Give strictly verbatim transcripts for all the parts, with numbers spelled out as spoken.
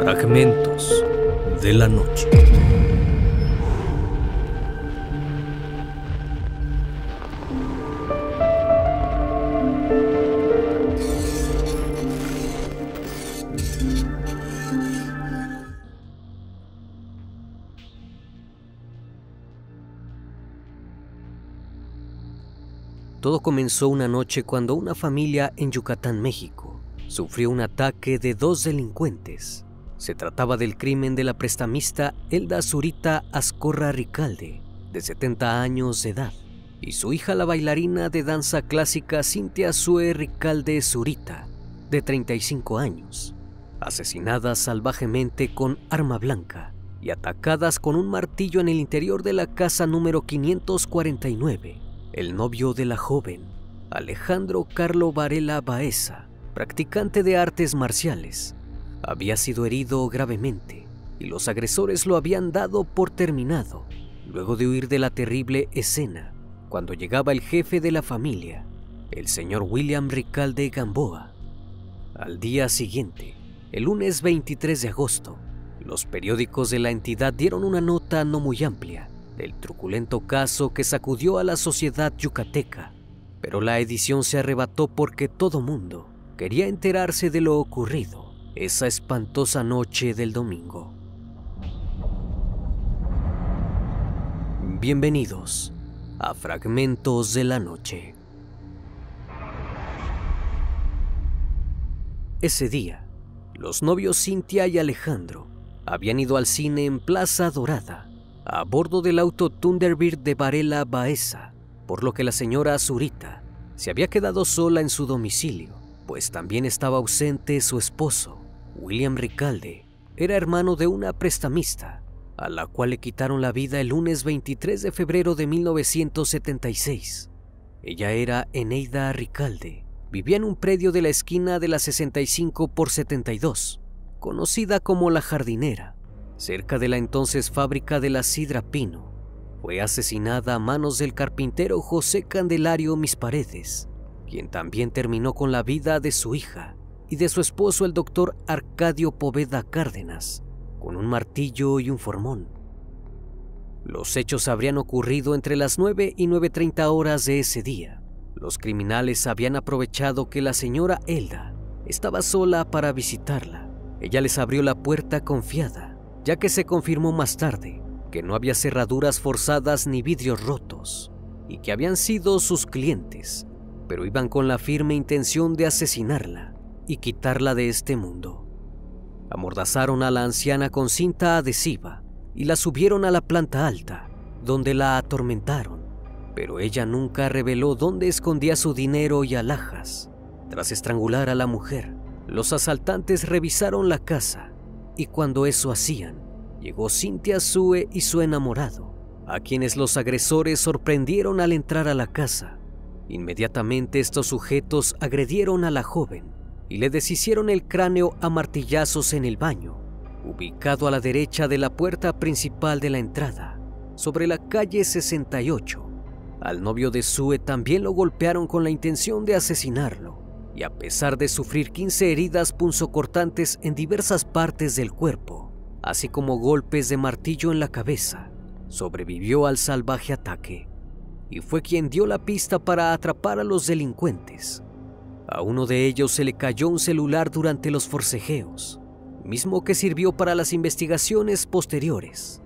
Fragmentos de la noche. Todo comenzó una noche cuando una familia en Yucatán, México, sufrió un ataque de dos delincuentes. Se trataba del crimen de la prestamista Elda Zurita Azcorra Ricalde, de setenta años de edad, y su hija, la bailarina de danza clásica Cintia Sue Ricalde Zurita, de treinta y cinco años, asesinadas salvajemente con arma blanca y atacadas con un martillo en el interior de la casa número quinientos cuarenta y nueve. El novio de la joven, Alejandro Carlo Varela Baeza, practicante de artes marciales, había sido herido gravemente y los agresores lo habían dado por terminado luego de huir de la terrible escena cuando llegaba el jefe de la familia, el señor William Ricalde Gamboa. Al día siguiente, el lunes veintitrés de agosto, los periódicos de la entidad dieron una nota no muy amplia del truculento caso que sacudió a la sociedad yucateca, pero la edición se arrebató porque todo mundo quería enterarse de lo ocurrido esa espantosa noche del domingo. Bienvenidos a Fragmentos de la Noche. Ese día, los novios Cintia y Alejandro habían ido al cine en Plaza Dorada a bordo del auto Thunderbird de Varela Baeza, por lo que la señora Zurita se había quedado sola en su domicilio, pues también estaba ausente su esposo. William Ricalde era hermano de una prestamista, a la cual le quitaron la vida el lunes veintitrés de febrero de mil novecientos setenta y seis. Ella era Eneida Ricalde, vivía en un predio de la esquina de la sesenta y cinco por setenta y dos, conocida como La Jardinera, cerca de la entonces fábrica de la Sidra Pino. Fue asesinada a manos del carpintero José Candelario Misparedes, quien también terminó con la vida de su hija y de su esposo, el doctor Arcadio Poveda Cárdenas, con un martillo y un formón. Los hechos habrían ocurrido entre las nueve y nueve treinta horas de ese día. Los criminales habían aprovechado que la señora Elda estaba sola para visitarla. Ella les abrió la puerta confiada, ya que se confirmó más tarde que no había cerraduras forzadas ni vidrios rotos, y que habían sido sus clientes, pero iban con la firme intención de asesinarla y quitarla de este mundo. Amordazaron a la anciana con cinta adhesiva y la subieron a la planta alta, donde la atormentaron, pero ella nunca reveló dónde escondía su dinero y alhajas. Tras estrangular a la mujer, los asaltantes revisaron la casa, y cuando eso hacían, llegó Cintia Sue y su enamorado, a quienes los agresores sorprendieron al entrar a la casa. Inmediatamente estos sujetos agredieron a la joven y le deshicieron el cráneo a martillazos en el baño, ubicado a la derecha de la puerta principal de la entrada, sobre la calle sesenta y ocho. Al novio de Sue también lo golpearon con la intención de asesinarlo, y a pesar de sufrir quince heridas punzocortantes en diversas partes del cuerpo, así como golpes de martillo en la cabeza, sobrevivió al salvaje ataque y fue quien dio la pista para atrapar a los delincuentes. A uno de ellos se le cayó un celular durante los forcejeos, mismo que sirvió para las investigaciones posteriores.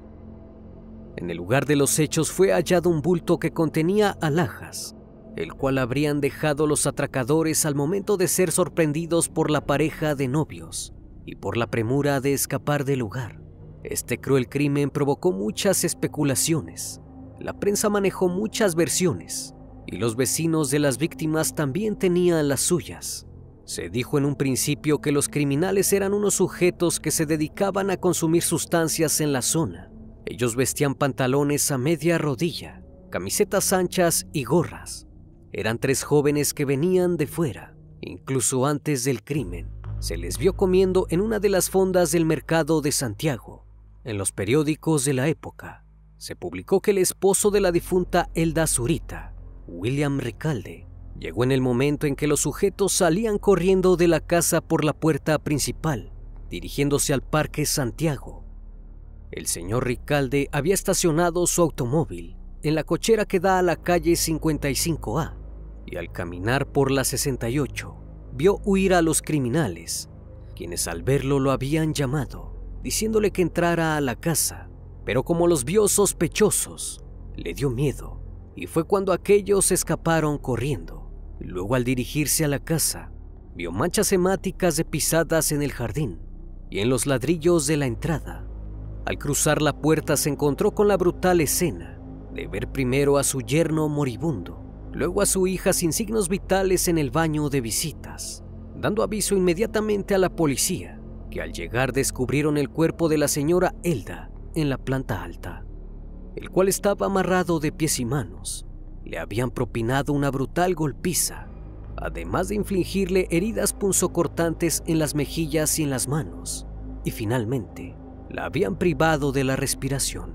En el lugar de los hechos fue hallado un bulto que contenía alhajas, el cual habrían dejado los atracadores al momento de ser sorprendidos por la pareja de novios y por la premura de escapar del lugar. Este cruel crimen provocó muchas especulaciones. La prensa manejó muchas versiones y los vecinos de las víctimas también tenían las suyas. Se dijo en un principio que los criminales eran unos sujetos que se dedicaban a consumir sustancias en la zona. Ellos vestían pantalones a media rodilla, camisetas anchas y gorras. Eran tres jóvenes que venían de fuera. Incluso antes del crimen, se les vio comiendo en una de las fondas del mercado de Santiago. En los periódicos de la época, se publicó que el esposo de la difunta Elda Zurita, William Ricalde, llegó en el momento en que los sujetos salían corriendo de la casa por la puerta principal, dirigiéndose al Parque Santiago. El señor Ricalde había estacionado su automóvil en la cochera que da a la calle cincuenta y cinco A y al caminar por la sesenta y ocho vio huir a los criminales, quienes al verlo lo habían llamado, diciéndole que entrara a la casa, pero como los vio sospechosos, le dio miedo y fue cuando aquellos escaparon corriendo. Luego, al dirigirse a la casa, vio manchas hemáticas de pisadas en el jardín y en los ladrillos de la entrada. Al cruzar la puerta se encontró con la brutal escena de ver primero a su yerno moribundo, luego a su hija sin signos vitales en el baño de visitas, dando aviso inmediatamente a la policía, que al llegar descubrieron el cuerpo de la señora Elda en la planta alta, el cual estaba amarrado de pies y manos. Le habían propinado una brutal golpiza, además de infligirle heridas punzocortantes en las mejillas y en las manos, y finalmente la habían privado de la respiración.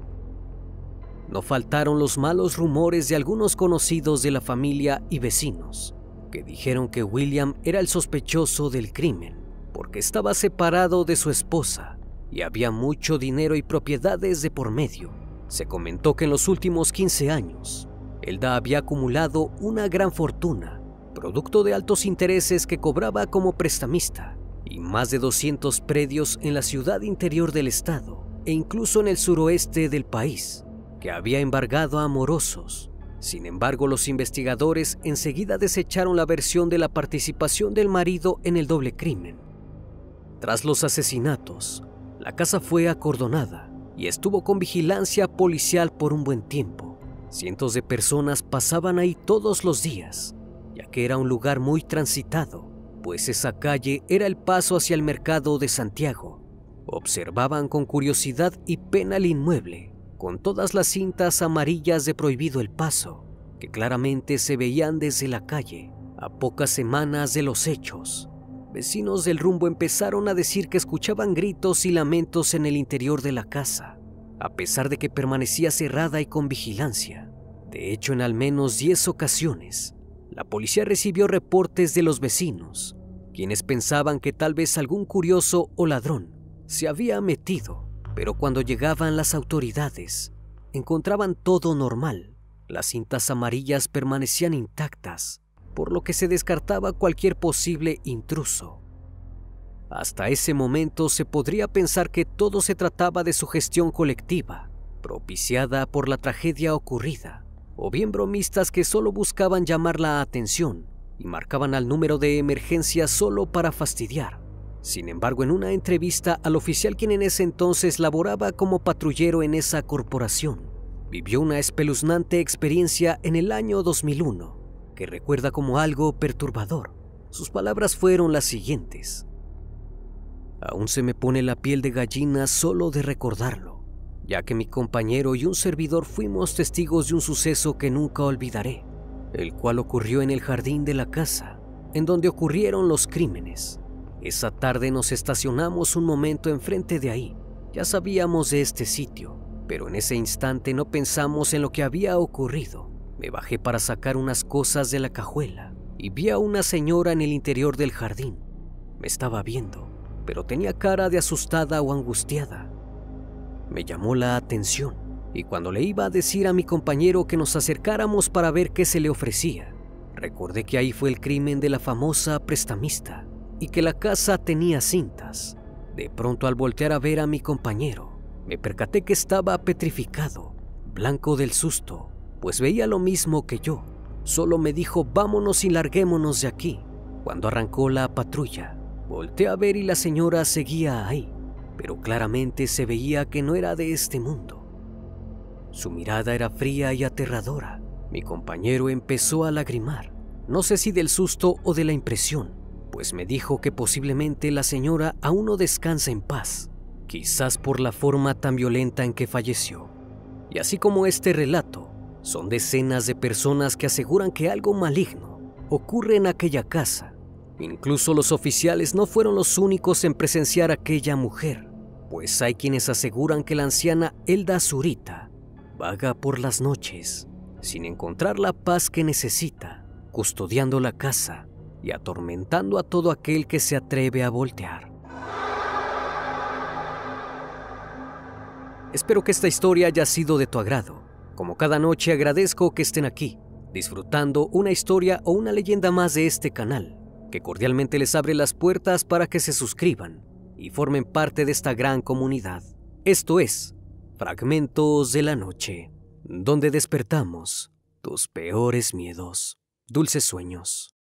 No faltaron los malos rumores de algunos conocidos de la familia y vecinos, que dijeron que William era el sospechoso del crimen, porque estaba separado de su esposa y había mucho dinero y propiedades de por medio. Se comentó que en los últimos quince años, Elda había acumulado una gran fortuna, producto de altos intereses que cobraba como prestamista, y más de doscientos predios en la ciudad interior del estado e incluso en el suroeste del país, que había embargado a morosos. Sin embargo, los investigadores enseguida desecharon la versión de la participación del marido en el doble crimen. Tras los asesinatos, la casa fue acordonada y estuvo con vigilancia policial por un buen tiempo. Cientos de personas pasaban ahí todos los días, ya que era un lugar muy transitado, pues esa calle era el paso hacia el mercado de Santiago. Observaban con curiosidad y pena el inmueble, con todas las cintas amarillas de prohibido el paso, que claramente se veían desde la calle, a pocas semanas de los hechos. Vecinos del rumbo empezaron a decir que escuchaban gritos y lamentos en el interior de la casa, a pesar de que permanecía cerrada y con vigilancia. De hecho, en al menos diez ocasiones, la policía recibió reportes de los vecinos, quienes pensaban que tal vez algún curioso o ladrón se había metido, pero cuando llegaban las autoridades, encontraban todo normal. Las cintas amarillas permanecían intactas, por lo que se descartaba cualquier posible intruso. Hasta ese momento se podría pensar que todo se trataba de sugestión colectiva, propiciada por la tragedia ocurrida, o bien bromistas que solo buscaban llamar la atención y marcaban al número de emergencia solo para fastidiar. Sin embargo, en una entrevista al oficial quien en ese entonces laboraba como patrullero en esa corporación, vivió una espeluznante experiencia en el año dos mil uno, que recuerda como algo perturbador. Sus palabras fueron las siguientes: "Aún se me pone la piel de gallina solo de recordarlo, ya que mi compañero y un servidor fuimos testigos de un suceso que nunca olvidaré, el cual ocurrió en el jardín de la casa, en donde ocurrieron los crímenes. Esa tarde nos estacionamos un momento enfrente de ahí. Ya sabíamos de este sitio, pero en ese instante no pensamos en lo que había ocurrido. Me bajé para sacar unas cosas de la cajuela y vi a una señora en el interior del jardín. Me estaba viendo, pero tenía cara de asustada o angustiada. Me llamó la atención y cuando le iba a decir a mi compañero que nos acercáramos para ver qué se le ofrecía, recordé que ahí fue el crimen de la famosa prestamista y que la casa tenía cintas. De pronto, al voltear a ver a mi compañero, me percaté que estaba petrificado, blanco del susto, pues veía lo mismo que yo. Solo me dijo: vámonos y larguémonos de aquí. Cuando arrancó la patrulla, volteé a ver y la señora seguía ahí, pero claramente se veía que no era de este mundo. Su mirada era fría y aterradora. Mi compañero empezó a lagrimar, no sé si del susto o de la impresión, pues me dijo que posiblemente la señora aún no descansa en paz, quizás por la forma tan violenta en que falleció. Y así como este relato, son decenas de personas que aseguran que algo maligno ocurre en aquella casa. Incluso los oficiales no fueron los únicos en presenciar a aquella mujer, pues hay quienes aseguran que la anciana Elda Zurita vaga por las noches, sin encontrar la paz que necesita, custodiando la casa y atormentando a todo aquel que se atreve a voltear. Espero que esta historia haya sido de tu agrado. Como cada noche agradezco que estén aquí, disfrutando una historia o una leyenda más de este canal, que cordialmente les abre las puertas para que se suscriban y formen parte de esta gran comunidad. Esto es Fragmentos de la Noche, donde despertamos tus peores miedos. Dulces sueños.